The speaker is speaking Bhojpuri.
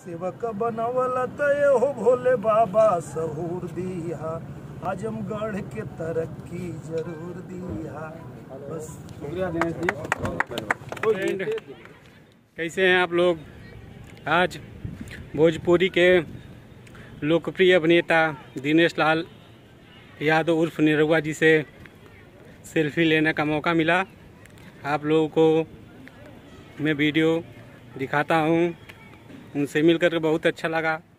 सेवक बनवला तय हो भोले बाबा सहूर दिया, आजमगढ़ के तरक्की जरूर दिया। बस शुक्रिया दिनेश जी। कैसे हैं आप लोग? आज भोजपुरी के लोकप्रिय अभिनेता दिनेश लाल यादव उर्फ निरहुआ जी से सेल्फी लेने का मौका मिला। आप लोगों को मैं वीडियो दिखाता हूँ। उनसे मिलकर बहुत अच्छा लगा।